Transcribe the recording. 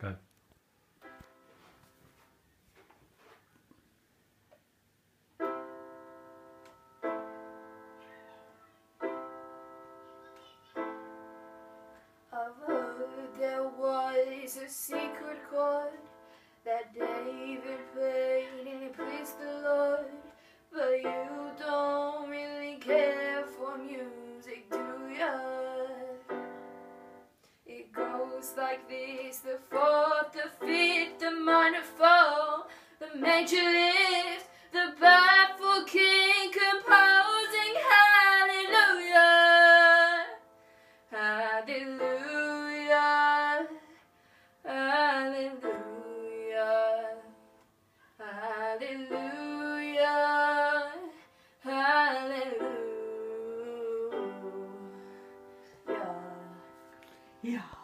Go. I've heard there was a secret chord that David played and it pleased the Lord, but you don't really care for music, do ya? It goes like this: the fourth, the fifth, the minor fall, the major lift, the baffled king.